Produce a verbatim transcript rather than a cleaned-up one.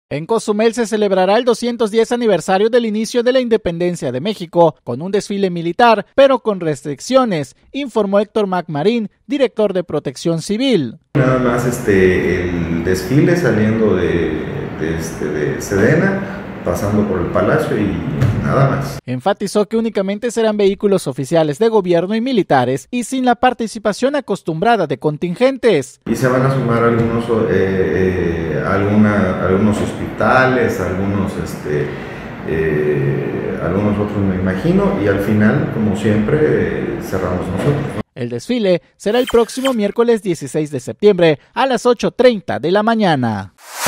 En Cozumel se celebrará el doscientos diez aniversario del inicio de la independencia de México, con un desfile militar, pero con restricciones, informó Héctor McMarín, director de Protección Civil. Nada más este, el desfile saliendo de, de, este, de Sedena, pasando por el Palacio y nada más. Enfatizó que únicamente serán vehículos oficiales de gobierno y militares y sin la participación acostumbrada de contingentes. Y se van a sumar algunos, eh, eh, alguna, algunos hospitales, algunos, este, eh, algunos otros me imagino, y al final, como siempre, eh, cerramos nosotros. El desfile será el próximo miércoles dieciséis de septiembre a las ocho treinta de la mañana.